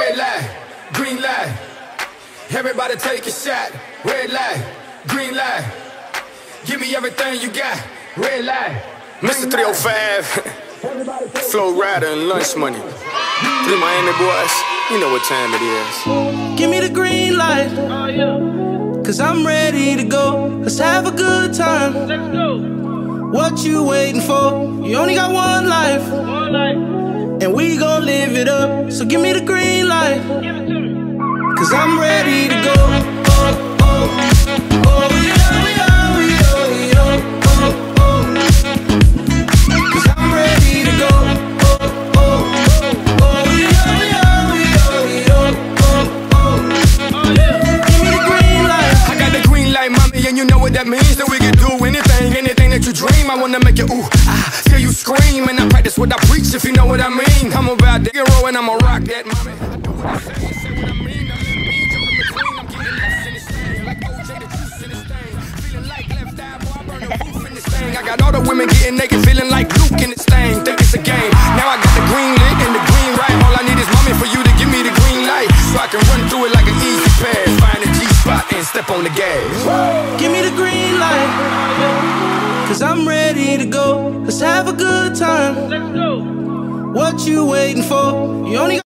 Red light, green light. Everybody take a shot. Red light, green light. Give me everything you got. Red light. Mr. 305, Flow Rider and Lunch Money. 3 Miami boys, you know what time it is. Give me the green light, cause I'm ready to go. Let's have a good time. Let's go. What you waiting for? You only got one life, and we gon' live it up. So give me the green light, Give it to me. cause I'm ready to go. Oh, oh, oh, yeah, yeah, yeah, yeah. Oh, oh, cause I'm ready to go. Oh, oh, oh, yeah, yeah, yeah, yeah. Oh, yeah. give me the green light. I got the green light, mommy, and you know what that means. That we can do anything that you dream. I wanna make you ooh, till you scream. And I practice what I preach, if you know what I mean. I'm about to hero and I'ma rock that, mommy. I do what I say what I mean. I let me jump in between. I'm getting lost in this thing, like OJ the juice in this thing. Feeling like left eye, boy, I burn the roof in this thing. I got all the women getting naked, feeling like Luke in this thing. Think it's a game. Now I got the green lit and the green right. All I need is mommy for you to give me the green light, so I can run through it like an easy pass. Find a G-spot and step on the gas. Give me the green light, cause I'm ready to go. Let's have a good time. Let's go. What you waiting for? You only